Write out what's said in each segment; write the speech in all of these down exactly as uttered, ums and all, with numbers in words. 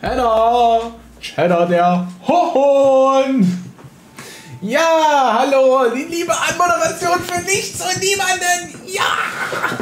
Cheddar! Cheddar, der Hohn! Ja, hallo, die liebe Anmoderation für nichts und niemanden! Ja!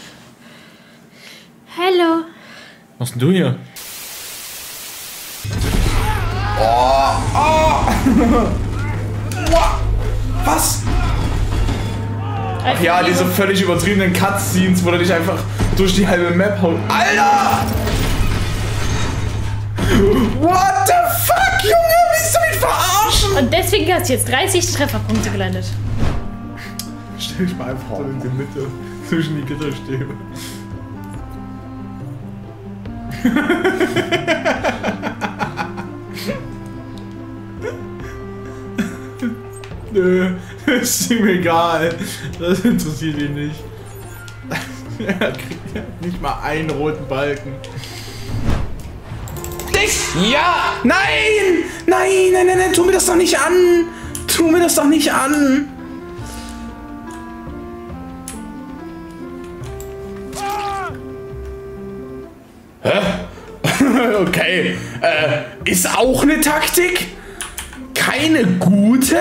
Hallo. Was denn du hier? Oh, oh. Was? Ach ja, diese völlig übertriebenen Cutscenes, wo du dich einfach durch die halbe Map haut. Alter! What the fuck, Junge? Willst du mich verarschen? Und deswegen hast du jetzt dreißig Trefferpunkte gelandet. Stell dich mal einfach so in die Mitte zwischen die Gitterstäbe. Nö, ist ihm egal. Das interessiert ihn nicht. Er kriegt ja nicht mal einen roten Balken. Ja! Nein! Nein, nein, nein, nein, tu mir das doch nicht an! Tu mir das doch nicht an! Hä? Okay. Äh, ist auch eine Taktik? Keine gute?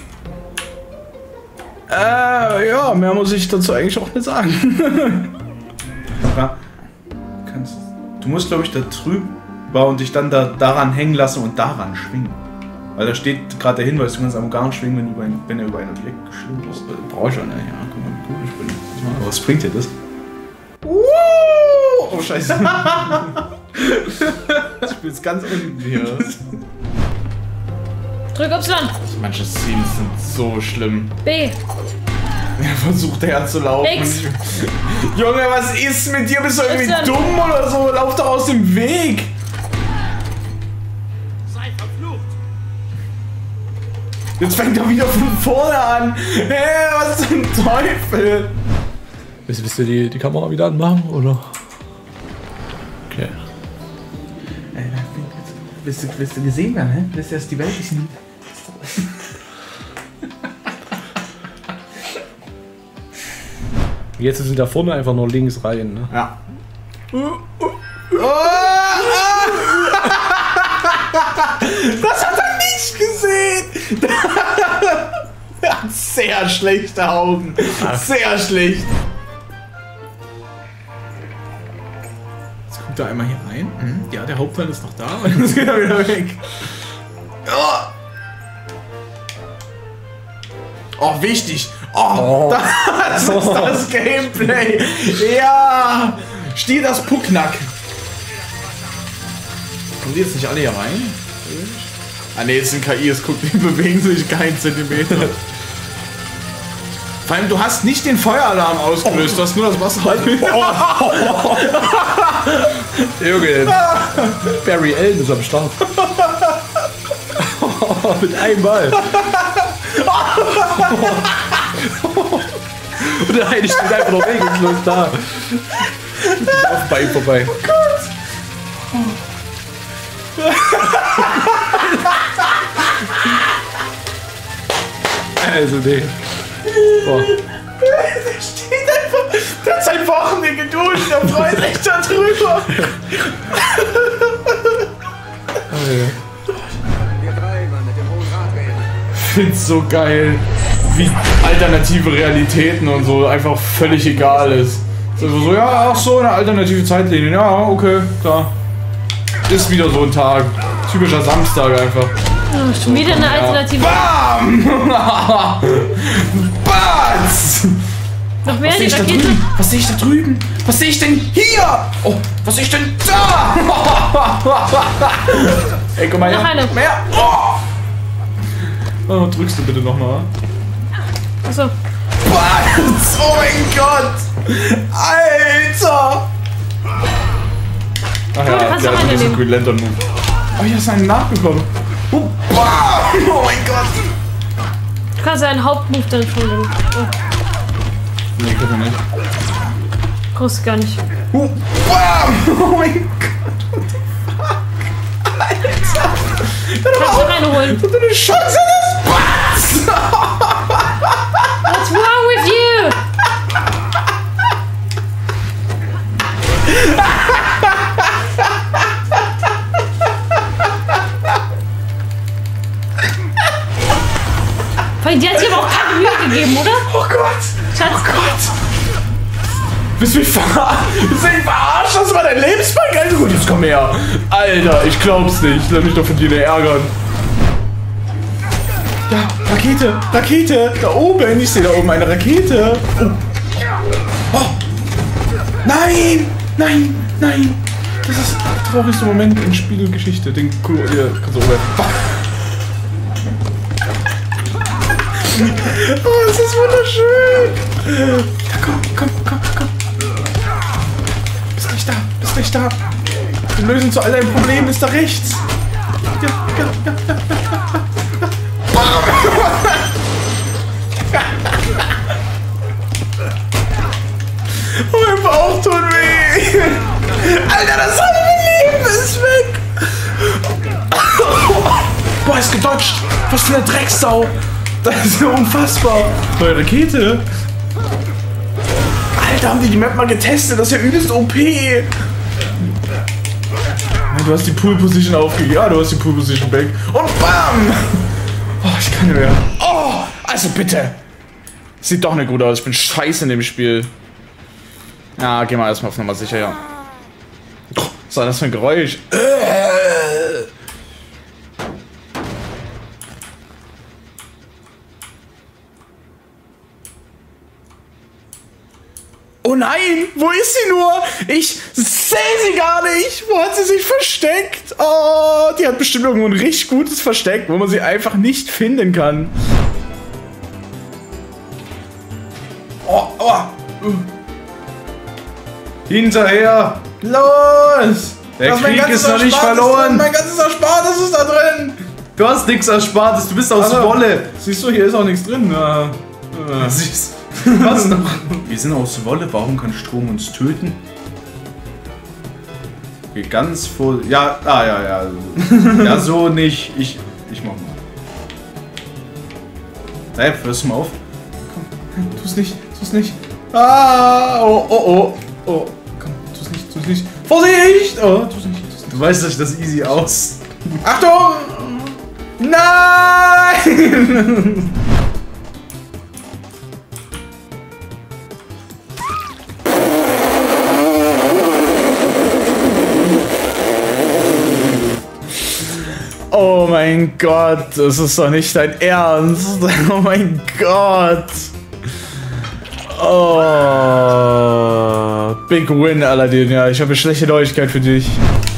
Äh, ja, mehr muss ich dazu eigentlich auch nicht sagen. Ja, kannst, du musst, glaube ich, da drüben und dich dann da daran hängen lassen und daran schwingen. Weil da steht gerade der Hinweis, du kannst am Garn schwingen, wenn, über ein, wenn er über ein Objekt geschwimmt ist. Brauche ich schon, ja. Guck mal, wie gut ich bin. Aber was bringt dir das? Uh, oh, scheiße. Ich bin jetzt ganz unten hier. Drück Y. Manche Scenes sind so schlimm. B. Er versucht herzulaufen. X. Junge, was ist mit dir? Bist du irgendwie Y. dumm oder so? Lauf doch aus dem Weg. Sei verflucht. Jetzt fängt er wieder von vorne an. Hä, hey, was zum Teufel? Willst, willst du die, die Kamera wieder anmachen, oder? Okay. Äh, willst, du, willst du gesehen werden, hä? Willst du erst die Welt wissen? Jetzt sind da vorne einfach nur links rein, ne? Ja. Das hat er nicht gesehen! Er hat sehr schlechte Augen. Sehr schlecht. Jetzt guckt er einmal hier rein. Ja, der Hauptteil ist noch da. Und jetzt geht er wieder weg. Oh, wichtig. Oh, Oh. das ist das Gameplay. Ja. Steh das Pucknack. Kommen die jetzt nicht alle hier rein? Ah ne, es sind K Is. Guck, die bewegen sich keinen Zentimeter. Vor allem, du hast nicht den Feueralarm ausgelöst, du hast nur das Wasser. Oh. Junge, Barry Allen ist am Start. Mit einem Ball. Und der eine steht einfach noch regungslos da. Ich laufe bei ihm vorbei. Oh Gott! Also nee. Oh. Der steht einfach, der hat seit Wochen nicht geduscht, der freut sich da drüber. Oh, ja. Ich find's so geil, wie alternative Realitäten und so einfach völlig egal ist. Also so, ja, ach so, eine alternative Zeitlinie, ja, okay, klar. Ist wieder so ein Tag. Typischer Samstag einfach. Oh, schon wieder eine Alternative. Ja. Bam! Batz! Noch mehr Was sehe ich da Rakete? drüben? Was sehe ich da drüben? Was sehe ich denn hier? Oh, was sehe ich denn da? Ey, guck mal her. Noch eine. Mehr. Oh. Oh, drückst du bitte nochmal. Achso. Was? Oh mein Gott! Alter! Ach du ja, kannst der noch hat eine diesen nehmen. Green Lantern Move. Oh, hier ist einen nachgekommen. Oh, wow. Oh mein Gott! Du kannst deinen Hauptmove dann schon nehmen. Oh, Nee, kann man nicht. brauchst du gar nicht. Oh, wow. Oh mein Gott! What the fuck? Alter! Kannst du eine holen. Und eine Chance des Batz! What's wrong with you? Willst du mich verarschen? Willst du mich verarschen? Das war dein Lebensbank? Also gut, jetzt komm her. Alter, ich glaub's nicht. Lass mich doch von dir ärgern. Ja, Rakete, Rakete. Da oben. Ich sehe da oben eine Rakete. Oh. Oh. Nein, nein, nein. Das ist der traurigste Moment in Spiegelgeschichte. Den cool, hier, kannst du oben. Oh, das ist wunderschön. Ja, komm, komm, komm, komm. Bist nicht da, bist nicht da. Die Lösung zu all deinen Problemen ist da rechts. Ja, ja, ja, ja, ja, ja. Oh, mein Bauch tut weh. Alter, das halbe Leben ist weg. Boah, ist gedodged. Was für eine Drecksau. Das ist ja unfassbar. Neue Rakete. Alter, haben die die Map mal getestet? Das ist ja übelst O P. Du hast die Pool Position aufgegeben. Ja, du hast die Pool Position back. Und bam. Oh, ich kann nicht mehr. Oh, also bitte. Sieht doch nicht gut aus. Ich bin scheiße in dem Spiel. Ja, geh mal erstmal auf Nummer sicher, ja. Oh, was war das für ein Geräusch? Oh nein, wo ist sie nur? Ich sehe sie gar nicht. Wo hat sie sich versteckt? Oh, die hat bestimmt irgendwo ein richtig gutes Versteck, wo man sie einfach nicht finden kann. Oh, oh. Hinterher. Los. Der Krieg ist noch nicht verloren. Mein ganzes Erspartes ist da drin. Du hast nichts Erspartes, du bist aus also, Wolle. Siehst du, hier ist auch nichts drin. Ja. Ja. Siehst was noch? Wir sind aus Wolle, warum kann Strom uns töten? Okay, ganz voll. Ja, ah, ja, ja. Ja, so nicht. Ich, ich mach mal. Naja, hörst du mal auf? Komm, tu's nicht, tu's nicht. Ah, oh, oh, oh. Oh, komm, tu's nicht, tu's nicht. Vorsicht! Oh, tu's nicht, tu's nicht. Du weißt, dass ich das easy aus. Achtung! Nein! Oh mein Gott, das ist doch nicht dein Ernst. Oh mein Gott. Oh, Big Win, Aladdin. Ja, ich habe eine schlechte Neuigkeit für dich.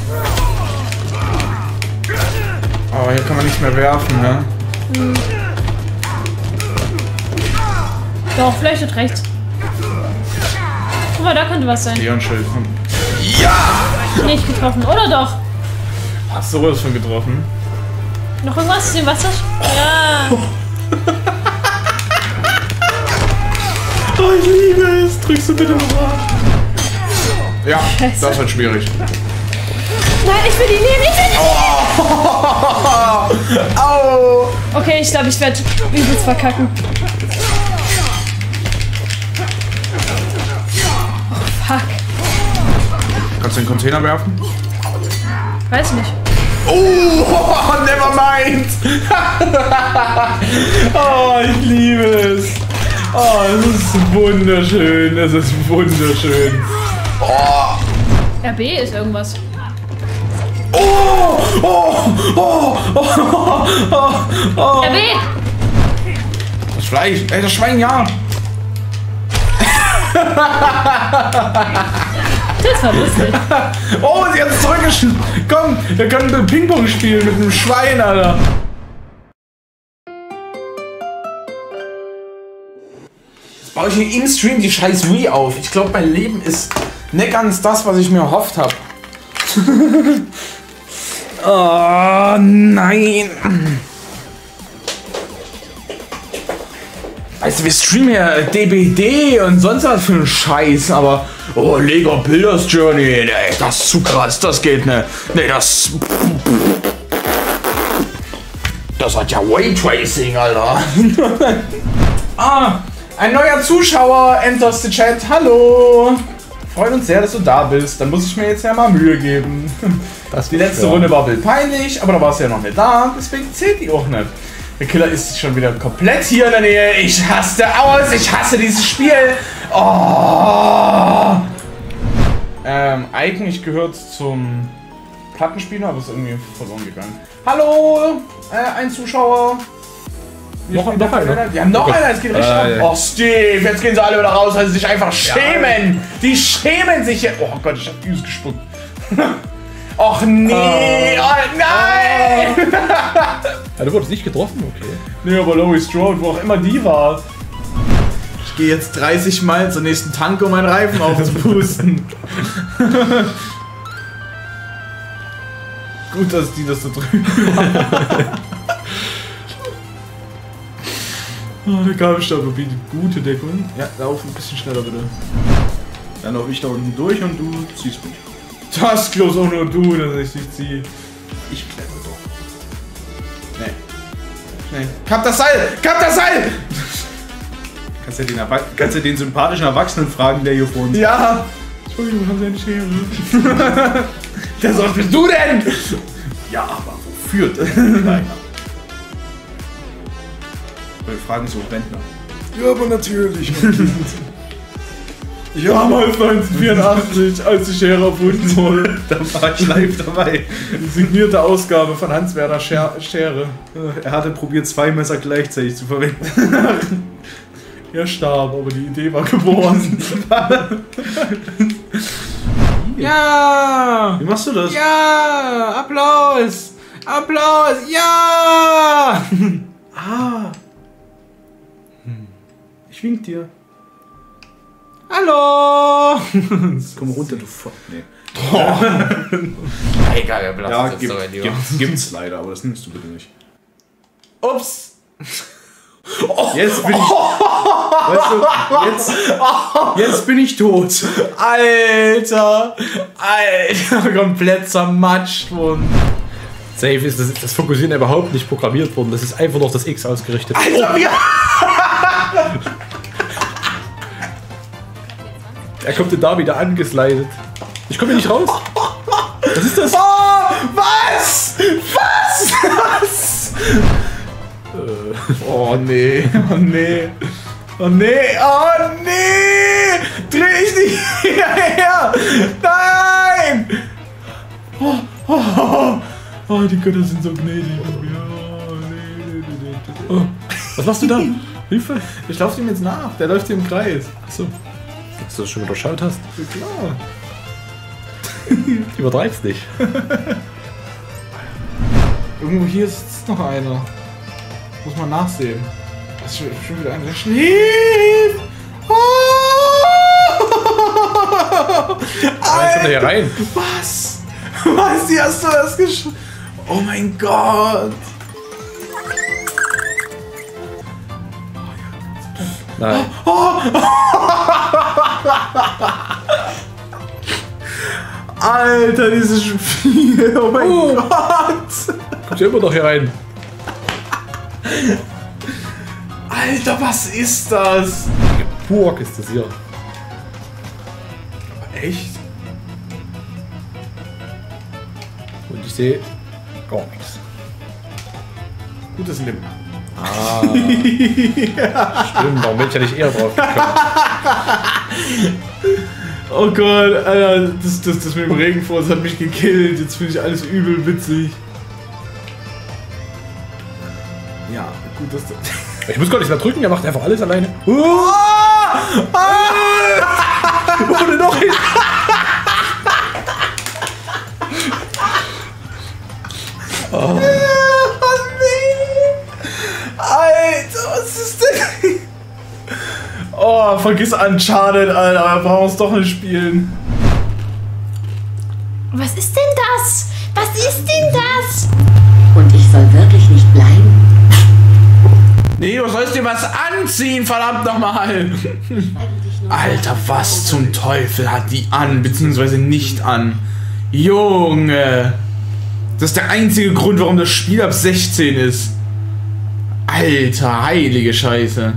Oh, hier kann man nicht mehr werfen, ne? Hm. Doch, vielleicht wird rechts. Guck mal, da könnte was sein. Leon-Schild. Ja! Nicht getroffen, oder doch? Hast du sowas von getroffen? Noch irgendwas ist im Wasser? Ja. Oh, ich liebe es. Drückst du bitte nochmal. Ja, Scheiße. Das wird schwierig. Nein, ich will die nehmen. Ich will die nehmen. Oh. Au. Okay, ich glaube, ich werde übelst verkacken. Oh, fuck. Kannst du den Container werfen? Weiß nicht. Oh, never mind. Oh, ich liebe es. Oh, es ist wunderschön. Es ist wunderschön. Oh. R B ist irgendwas. Oh, oh, oh, oh, oh, oh. R B! Das Fleisch. Ey, das Schwein, ja. Das war lustig. Oh, sie hat es zurückgeschossen. Komm, wir können Ping-Pong spielen mit einem Schwein, Alter. Jetzt baue ich hier im Stream die scheiß Wii auf. Ich glaube, mein Leben ist nicht ganz das, was ich mir erhofft habe. Oh, nein. Weißt du, wir streamen ja D B D und sonst was für einen Scheiß, aber oh, Lego Builders Journey, nee, das ist zu krass, das geht nicht. Nee, das... Das hat ja Raytracing, Alter. Ah, ein neuer Zuschauer enters the chat, hallo. Freut uns sehr, dass du da bist, dann muss ich mir jetzt ja mal Mühe geben. Das die letzte ja. Runde war wild peinlich, aber da warst du ja noch nicht da, deswegen zählt die auch nicht. Der Killer ist schon wieder komplett hier in der Nähe. Ich hasse aus. Ich hasse dieses Spiel. Oh. eigentlich gehört zum Plattenspieler, aber ist irgendwie verloren gegangen. Hallo, äh, ein Zuschauer. Noch, noch einer? Ja, noch okay. einer, es geht richtig ab. Äh, Oh, Steve, jetzt gehen sie alle wieder raus, weil sie sich einfach schämen. Ja. Die schämen sich hier. Oh Gott, ich hab übelst gespuckt. Och nee, oh, oh nein! Ja, du wurdest nicht getroffen, okay. Nee, aber Laurie Strode, wo auch immer die war. Ich gehe jetzt dreißig Mal zur nächsten Tanke, um meinen Reifen aufzupusten. Gut, dass die das da drüben machen. Oh, der Gabelstapler bietet gute Deckung. Ja, lauf ein bisschen schneller bitte. Dann laufe ich da unten durch und du ziehst mich. Das bloß auch nur du, dass ich dich ziehe. Ich kletter doch. Nee. Nee. Kap das Seil! Kap das Seil! Kannst ja den, Erwa kannst ja den sympathischen Erwachsenen fragen, der hier vor uns. Ja! Entschuldigung, haben Sie eine Schere? Der sagt, bist du denn? Ja, aber wofür denn? Nein. Wir fragen so Rentner. Ja, aber natürlich. Ja, mal neunzehnhundertvierundachtzig, als die Schere erfunden wurde. Da war ich live dabei. Die signierte Ausgabe von Hans-Werner Schere. Er hatte probiert, zwei Messer gleichzeitig zu verwenden. Er starb, aber die Idee war geboren. Ja! Wie machst du das? Ja! Applaus! Applaus! Ja! Ah! Ich wink dir. Hallo! Komm runter, du Fuck. Nee. Egal, wer belastet Ja, jetzt gibt, dabei lieber. gibt's, gibt's leider, aber das nimmst du bitte nicht. Ups. Jetzt bin ich. Weißt du, jetzt, jetzt bin ich tot. Alter! Alter! Komplett zermatscht worden. Safe ist das, das Fokussieren überhaupt nicht programmiert worden. Das ist einfach noch das X ausgerichtet. Alter, wie. Er kommt denn da wieder angeslidet. Ich komme hier nicht raus. Was ist das? Oh, was? Was? Was? Oh nee, oh nee. Oh nee, oh nee! Dreh ich nicht hierher! Nein! Oh, oh, oh. Oh, die Götter sind so gnädig. Oh, nee, nee, nee, nee. Oh, was machst du da? Hilfe! Ich laufe ihm jetzt nach, der läuft hier im Kreis. Achso. Dass du das schon überschaut hast? Ja, klar. Übertreib's nicht. Irgendwo hier sitzt noch einer. Muss man nachsehen. Das ist schon, schon wieder einer, der schläft. Oh! Jetzt kommt er hier rein. Was? Was? Wie hast du das geschrieben? Oh mein Gott! Nein. Oh. Alter, dieses Spiel! Oh mein Oh. Gott! Kommt ja immer noch hier rein. Alter, was ist das? Burg ist das hier. Echt? Und ich sehe gar nichts. Gut, das sind dem. Ah. Stimmt, warum bin ich ja nicht eher drauf gekommen? Oh Gott, Alter, das, das, das mit dem Regenfrost hat mich gekillt. Jetzt finde ich alles übel witzig. Ja, gut, dass das. Ich muss gar nicht mehr drücken, er macht einfach alles alleine. Oh! Ah! Ohne noch hin. Oh. Oh nee! Alter, was ist denn? Oh, vergiss Uncharted, Alter, wir brauchen es doch nicht spielen. Was ist denn das? Was ist denn das? Und ich soll wirklich nicht bleiben? Nee, du sollst dir was anziehen, verdammt nochmal. Alter, was zum Teufel hat die an, beziehungsweise nicht an? Junge. Das ist der einzige Grund, warum das Spiel ab sechzehn ist. Alter, heilige Scheiße.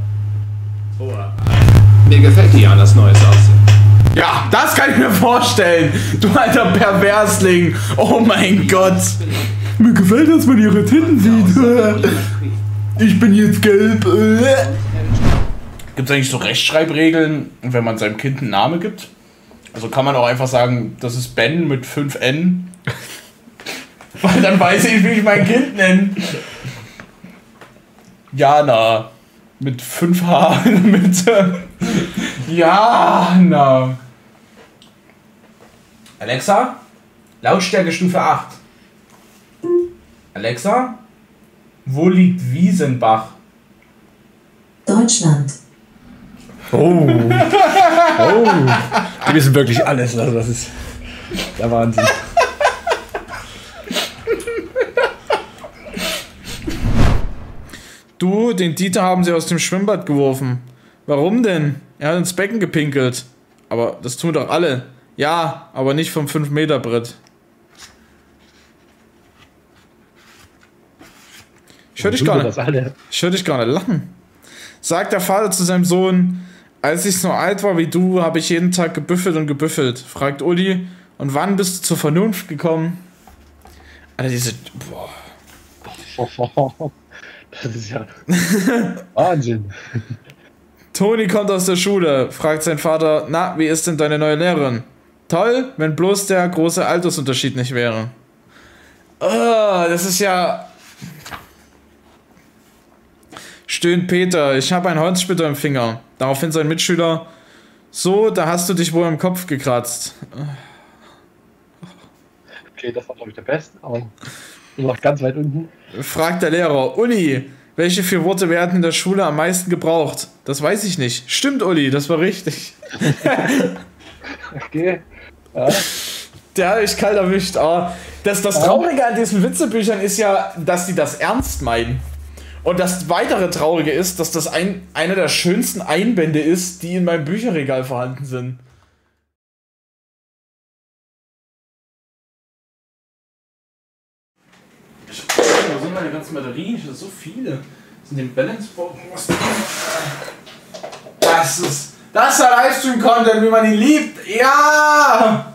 Mir gefällt Dianas neues Aussehen. Ja, das kann ich mir vorstellen. Du alter Perversling. Oh mein Gott. Mir gefällt, dass man ihre Titten sieht. Ich bin jetzt gelb. Gibt es eigentlich so Rechtschreibregeln, wenn man seinem Kind einen Namen gibt? Also kann man auch einfach sagen, das ist Ben mit fünf N. Weil dann weiß ich, wie ich mein Kind nenne. Jana. Mit fünf H in der Mitte. Jana. Alexa, Lautstärke Stufe acht. Alexa, wo liegt Wiesenbach? Deutschland. Oh. Oh. Die wissen wirklich alles. Also das ist der Wahnsinn. Du, den Dieter haben sie aus dem Schwimmbad geworfen. Warum denn? Er hat ins Becken gepinkelt. Aber das tun doch alle. Ja, aber nicht vom fünf Meter Brett. Ich höre dich gar nicht. Ich höre dich gar nicht lachen. Sagt der Vater zu seinem Sohn: Als ich so alt war wie du, habe ich jeden Tag gebüffelt und gebüffelt. Fragt Uli: Und wann bist du zur Vernunft gekommen? Alter, diese... Boah. Das ist ja Wahnsinn. Toni kommt aus der Schule, fragt sein Vater: Na, wie ist denn deine neue Lehrerin? Toll, wenn bloß der große Altersunterschied nicht wäre. Oh, das ist ja... Stöhnt Peter: Ich habe einen Holzsplitter im Finger. Daraufhin sein Mitschüler: So, da hast du dich wohl im Kopf gekratzt. Okay, das war glaube ich der Beste, aber noch ganz weit unten. Fragt der Lehrer: Uli, welche vier Worte werden in der Schule am meisten gebraucht? Das weiß ich nicht. Stimmt, Uli, das war richtig. Okay. Ja. Der hat mich kalt erwischt. Aber das, das Traurige an diesen Witzebüchern ist ja, dass die das ernst meinen. Und das weitere Traurige ist, dass das ein, einer der schönsten Einbände ist, die in meinem Bücherregal vorhanden sind. Ich, wo sind meine ganzen Batterien? Ich habe so viele. Das sind den Balance-Board. Das ist... Das ist der Livestream-Content, wie man ihn liebt. Ja!